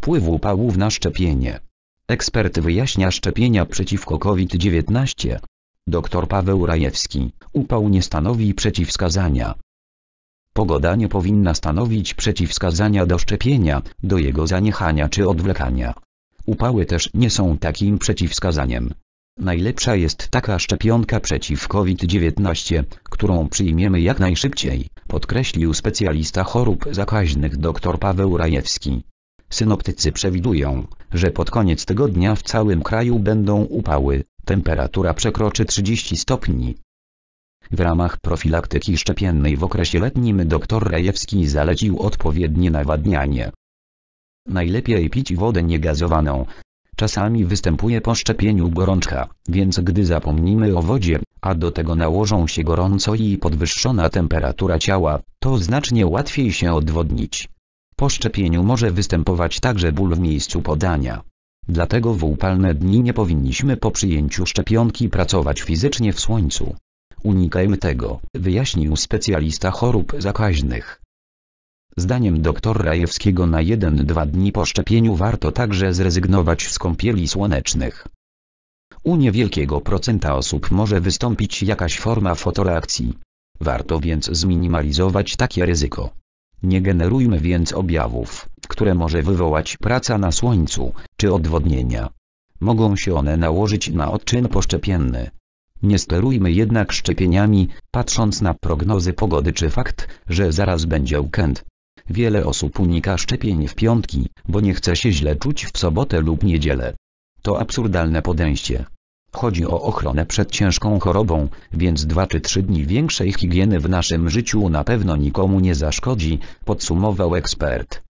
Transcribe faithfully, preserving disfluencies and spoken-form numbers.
wpływu upałów na szczepienie. Ekspert wyjaśnia szczepienia przeciwko COVID dziewiętnaście. Dr Paweł Rajewski: upał nie stanowi przeciwwskazania. Pogoda nie powinna stanowić przeciwwskazania do szczepienia, do jego zaniechania czy odwlekania. Upały też nie są takim przeciwwskazaniem. Najlepsza jest taka szczepionka przeciw COVID dziewiętnaście, którą przyjmiemy jak najszybciej, podkreślił specjalista chorób zakaźnych dr Paweł Rajewski. Synoptycy przewidują, że pod koniec tygodnia w całym kraju będą upały, temperatura przekroczy trzydzieści stopni. W ramach profilaktyki szczepiennej w okresie letnim dr Rajewski zalecił odpowiednie nawadnianie. Najlepiej pić wodę niegazowaną. Czasami występuje po szczepieniu gorączka, więc gdy zapomnimy o wodzie, a do tego nałożą się gorąco i podwyższona temperatura ciała, to znacznie łatwiej się odwodnić. Po szczepieniu może występować także ból w miejscu podania. Dlatego w upalne dni nie powinniśmy po przyjęciu szczepionki pracować fizycznie w słońcu. Unikajmy tego, wyjaśnił specjalista chorób zakaźnych. Zdaniem dr Rajewskiego na jeden do dwóch dni po szczepieniu warto także zrezygnować z kąpieli słonecznych. U niewielkiego procenta osób może wystąpić jakaś forma fotoreakcji. Warto więc zminimalizować takie ryzyko. Nie generujmy więc objawów, które może wywołać praca na słońcu, czy odwodnienia. Mogą się one nałożyć na odczyn poszczepienny. Nie sterujmy jednak szczepieniami, patrząc na prognozy pogody czy fakt, że zaraz będzie weekend. Wiele osób unika szczepień w piątki, bo nie chce się źle czuć w sobotę lub niedzielę. To absurdalne podejście. Chodzi o ochronę przed ciężką chorobą, więc dwa czy trzy dni większej higieny w naszym życiu na pewno nikomu nie zaszkodzi, podsumował ekspert.